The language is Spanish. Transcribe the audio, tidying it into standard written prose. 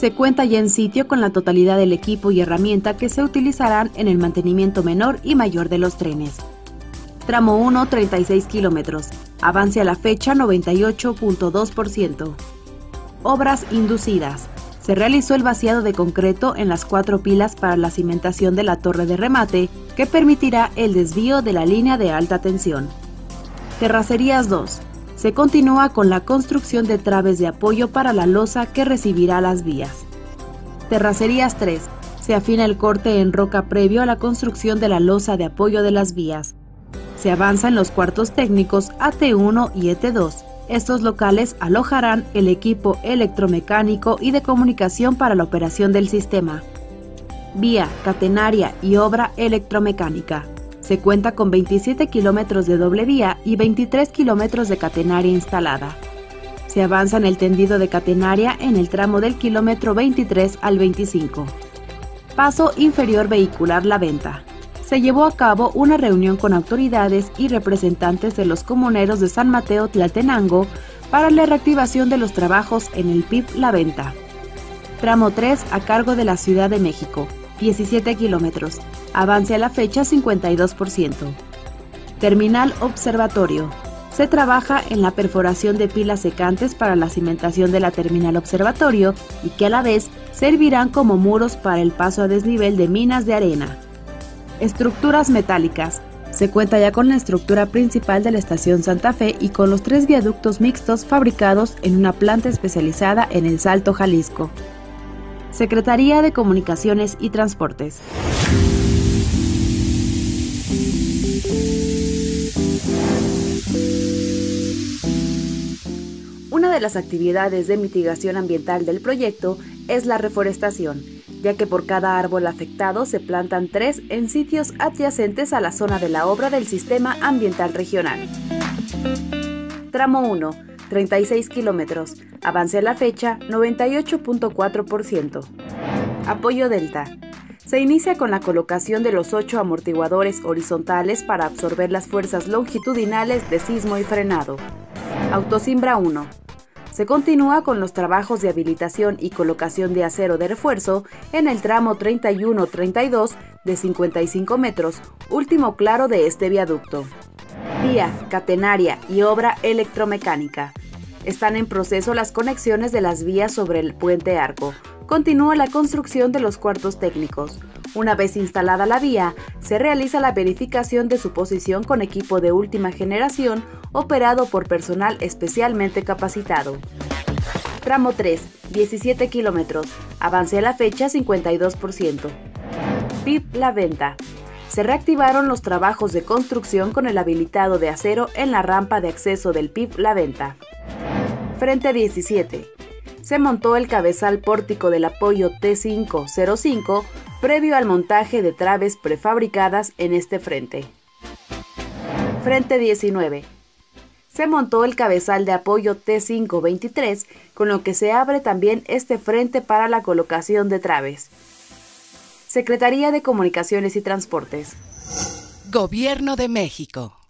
Se cuenta ya en sitio con la totalidad del equipo y herramienta que se utilizarán en el mantenimiento menor y mayor de los trenes. Tramo 1, 36 kilómetros. Avance a la fecha 98.2%. Obras inducidas. Se realizó el vaciado de concreto en las 4 pilas para la cimentación de la torre de remate, que permitirá el desvío de la línea de alta tensión. Terracerías 2. Se continúa con la construcción de traves de apoyo para la losa que recibirá las vías. Terracerías 3. Se afina el corte en roca previo a la construcción de la losa de apoyo de las vías. Se avanza en los cuartos técnicos AT1 y ET2. Estos locales alojarán el equipo electromecánico y de comunicación para la operación del sistema. Vía, catenaria y obra electromecánica. Se cuenta con 27 kilómetros de doble vía y 23 kilómetros de catenaria instalada. Se avanza en el tendido de catenaria en el tramo del kilómetro 23 al 25. Paso inferior vehicular La Venta. Se llevó a cabo una reunión con autoridades y representantes de los comuneros de San Mateo Tlaltenango para la reactivación de los trabajos en el PIB La Venta. Tramo 3 a cargo de la Ciudad de México, 17 kilómetros. Avance a la fecha 52%. Terminal Observatorio. Se trabaja en la perforación de pilas secantes para la cimentación de la terminal observatorio y que a la vez servirán como muros para el paso a desnivel de minas de arena. Estructuras metálicas. Se cuenta ya con la estructura principal de la estación Santa Fe y con los 3 viaductos mixtos fabricados en una planta especializada en El Salto, Jalisco. Secretaría de Comunicaciones y Transportes. Una de las actividades de mitigación ambiental del proyecto es la reforestación, ya que por cada árbol afectado se plantan 3 en sitios adyacentes a la zona de la obra del Sistema Ambiental Regional. Tramo 1, 36 kilómetros. Avance a la fecha 98.4%. Apoyo Delta. Se inicia con la colocación de los 8 amortiguadores horizontales para absorber las fuerzas longitudinales de sismo y frenado. Autosimbra 1. Se continúa con los trabajos de habilitación y colocación de acero de refuerzo en el tramo 31-32 de 55 metros, último claro de este viaducto. Vía, catenaria y obra electromecánica. Están en proceso las conexiones de las vías sobre el puente Arco. Continúa la construcción de los cuartos técnicos. Una vez instalada la vía, se realiza la verificación de su posición con equipo de última generación operado por personal especialmente capacitado. Tramo 3, 17 kilómetros. Avance a la fecha 52%. PIB La Venta. Se reactivaron los trabajos de construcción con el habilitado de acero en la rampa de acceso del PIB La Venta. Frente 17. Se montó el cabezal pórtico del apoyo T505 previo al montaje de traves prefabricadas en este frente. Frente 19. Se montó el cabezal de apoyo T523, con lo que se abre también este frente para la colocación de traves. Secretaría de Comunicaciones y Transportes. Gobierno de México.